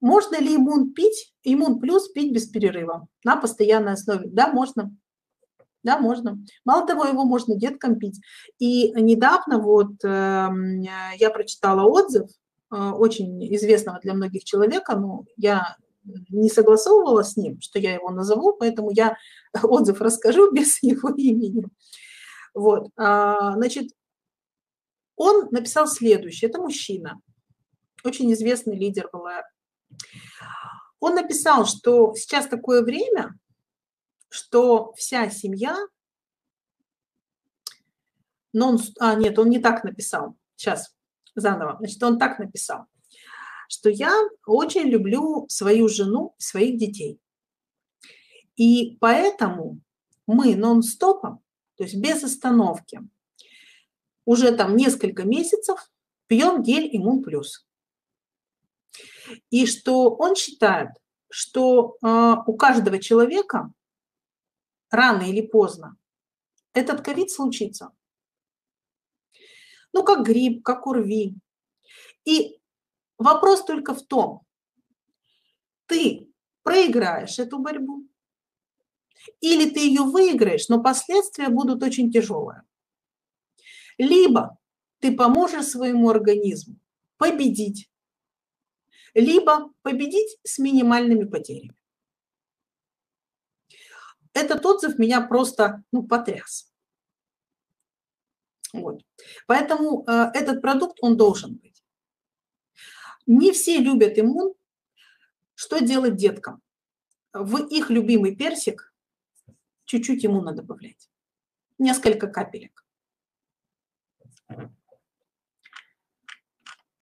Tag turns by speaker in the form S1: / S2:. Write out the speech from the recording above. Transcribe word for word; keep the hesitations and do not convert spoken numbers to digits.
S1: Можно ли иммун пить, иммун плюс пить без перерыва на постоянной основе? Да, можно. Да, можно. Мало того, его можно деткам пить. И недавно вот э, я прочитала отзыв э, очень известного для многих человека, но я не согласовывала с ним, что я его назову, поэтому я отзыв расскажу без его имени. Вот, а, значит, он написал следующее. Это мужчина, очень известный лидер в эл эр. Он написал, что сейчас такое время, что вся семья, но он, а, нет, он не так написал, сейчас, заново, значит, он так написал, что я очень люблю свою жену, своих детей, и поэтому мы нон-стопом, то есть без остановки, уже там несколько месяцев пьем гель Иммун Плюс. И что он считает, что э, у каждого человека рано или поздно этот ковид случится. Ну, как грипп, как ОРВИ. И вопрос только в том, ты проиграешь эту борьбу или ты ее выиграешь, но последствия будут очень тяжелые. Либо ты поможешь своему организму победить, либо победить с минимальными потерями. Этот отзыв меня просто, ну, потряс. Вот. Поэтому э, этот продукт, он должен быть. Не все любят иммун. Что делать деткам? В их любимый персик чуть-чуть иммуна добавлять. Несколько капелек.